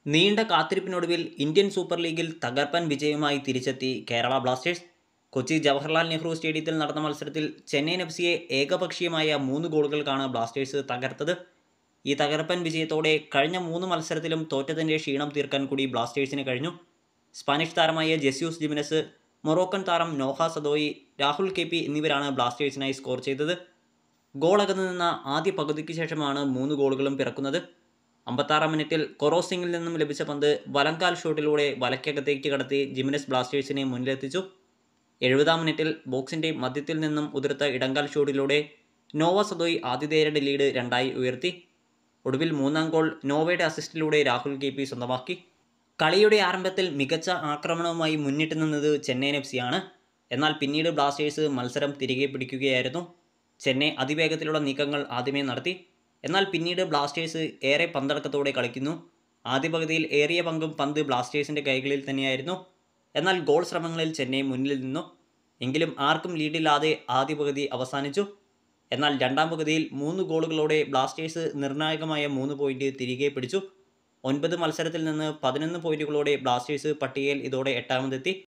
നീണ്ട കാത്തിരിപ്പിനൊടുവിൽ Indian super ലീഗിൽ തകർപ്പൻ വിജയവുമായി തിരിച്ചെത്തി കേരള ബ്ലാസ്റ്റേഴ്സ്. കൊച്ചി ജവഹർലാൽ നെഹ്റു സ്റ്റേഡിയത്തിൽ നടന്ന മത്സരത്തിൽ ചെന്നൈയിൻ എഫ്.സിയെ ഏകപക്ഷീയമായ 3 ഗോളുകൾക്കാണ് ബ്ലാസ്റ്റേഴ്സ് തകർത്തത്. ഈ തകർപ്പൻ വിജയത്തോടെ കഴിഞ്ഞ 3 മത്സരത്തിലും തോറ്റതിൻ്റെ ക്ഷീണം തീർക്കാൻ കൂടി ബ്ലാസ്റ്റേഴ്സിന് കഴിഞ്ഞു. സ്പാനിഷ് താരമായ ജെസ്യൂസ് ജിമിനസ്, മൊറോക്കൻ താരം നോഹ സദോയി, രാഹുൽ കെ.പി എന്നിവരാണ് ബ്ലാസ്റ്റേഴ്സിനായി സ്കോർ ചെയ്തത്. ഗോൾ അകന്നു നിന്ന ആദ്യ പകുതിക്ക് ശേഷമാണ് 3 ഗോളുകളും പിറക്കുന്നത്. 56-ാം മിനിറ്റിൽ കൊറോസിംഗിൽ നിന്നും ലഭിച്ച പന്ത് വലങ്കാൽ ഷോട്ടിലൂടെ വലയ്ക്കകത്തേക്ക് കടത്തി ജിമിനസ് ബ്ലാസ്റ്റേഴ്സിനെ മുന്നിലെത്തിച്ചു. 70-ാം മിനിറ്റിൽ ബോക്സിൻ്റെ മധ്യത്തിൽ നിന്നും ഉതിർത്ത ഇടങ്കാൽ ഷോട്ടിലൂടെ നോവ സദോയി ആതിഥേയരുടെ ലീഡ് 2-ആയി ഉയർത്തി. ഒടുവിൽ 3-ാം ഗോൾ നോവയുടെ അസിസ്റ്റിലൂടെ രാഹുൽ കെ.പി സ്വന്തമാക്കി. കളിയുടെ ആരംഭത്തിൽ മികച്ച ആക്രമണവുമായി മുന്നിട്ട് നിന്നത് ചെന്നൈയിൻ എഫ്.സിയാണ്. എന്നാൽ പിന്നീട് ബ്ലാസ്റ്റേഴ്സ് മത്സരം തിരികെ പിടിക്കുകയായിരുന്നു. ചെന്നൈ അതിവേഗത്തിലുള്ള നീക്കങ്ങൾ ആദ്യമേ നടത്തി. എന്നാൽ പിന്നീട് ബ്ലാസ്റ്റേഴ്സ് ഏറെ പന്തടക്കത്തോടെ കളിക്കുന്നു. ആദ്യ പകുതിയിൽ ഏറിയ പങ്കും പന്ത് ബ്ലാസ്റ്റേഴ്സിൻ്റെ കൈകളിൽ തന്നെയായിരുന്നു. എന്നാൽ ഗോൾ ശ്രമങ്ങളിൽ ചെന്നൈ മുന്നിൽ നിന്നു. എങ്കിലും ആർക്കും ലീഡില്ലാതെ ആദ്യ പകുതി അവസാനിച്ചു. എന്നാൽ രണ്ടാം പകുതിയിൽ 3 ഗോളുകളോടെ ബ്ലാസ്റ്റേഴ്സ് നിർണായകമായ 3 പോയിന്റ് തിരികെ പിടിച്ചു. 9 മത്സരത്തിൽ നിന്ന് 11 പോയിന്റുകളോടെ ബ്ലാസ്റ്റേഴ്സ് പട്ടികയിൽ ഇതോടെ 8-ാമതെത്തി.